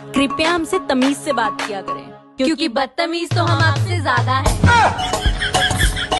कृपया हमसे तमीज से बात किया करें, क्योंकि बदतमीज तो हम आपसे ज्यादा हैं।